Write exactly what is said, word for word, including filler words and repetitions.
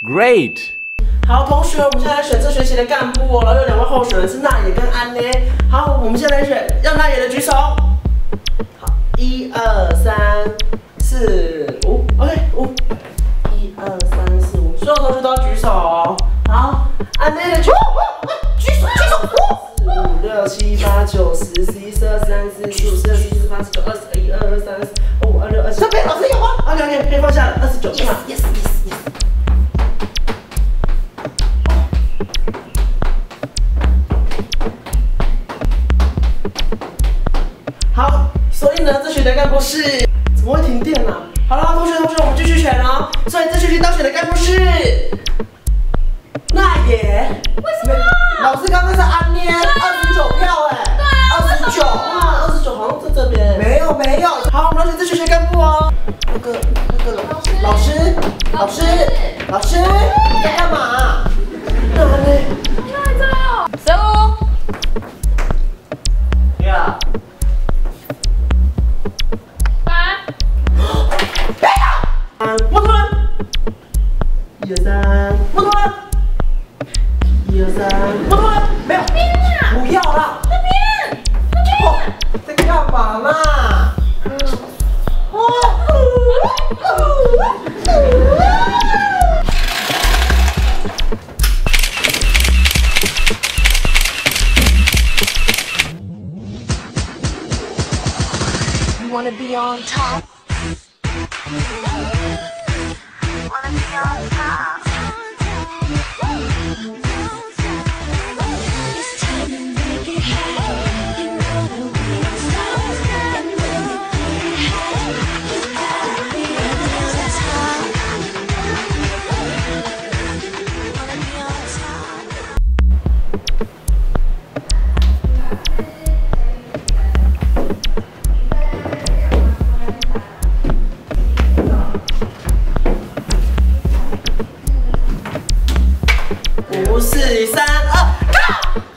Great。 好，同学，我们现在来选这学期的干部哦。然后有两位候选人是娜野跟安呢。好，我们现在来选，要娜野的举手。好，一二三四五 ，OK， 五，一二三四五，所有同学都要举手哦。好，安呢的举手，举手，举手，四五六七八九十十一十二十三十四十五十六十七十八十九二十一二二三四五二六二七。这边老师有吗 ？OK OK， 可以放下了，二十九。Yes yes yes yes。好，所以呢，这学期的干部是怎么会停电呢、啊？好了，同学同学，我们继续选哦。所以这学期当选的干部是娜野。为什么？老师刚刚是安捏，二十九票哎。对啊，二十九啊，二十九好像在这边。没有没有。好，我们来选这学期的干部哦。那个那个老师老师老师你在干嘛？那安捏。你在这哦。十五。呀。摩托人，一二三，摩托人，一二三，摩托人，没有，不要啦，那边，那边，哦，在干嘛啦？嗯，哦，You wanna be on top? Wanna be on top? It's time to make it happen. You know that we don't stop. And when we put it happen, you gotta be on top. Wanna be on top? 五四三二，go！